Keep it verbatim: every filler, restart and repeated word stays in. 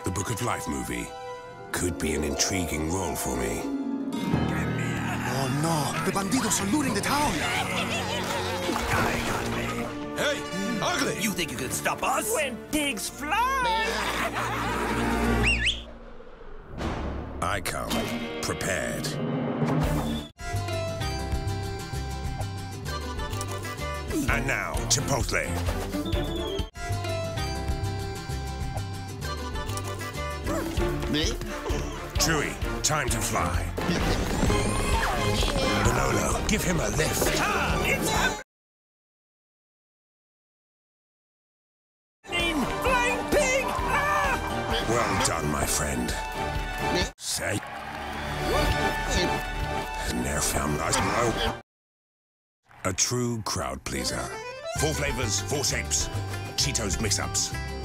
The Book of Life movie could be an intriguing role for me. Oh no, the bandidos are looting the town! Hey, ugly! You think you can stop us? When pigs fly! I come prepared. And now, Chipotle. Chewie, time to fly. Manolo, give him a lift. Ah, it's happening! Flying pig! Ah! Well done, my friend. Say. Ne'er found us. A true crowd pleaser. Four flavors, four shapes. Cheetos mix-ups.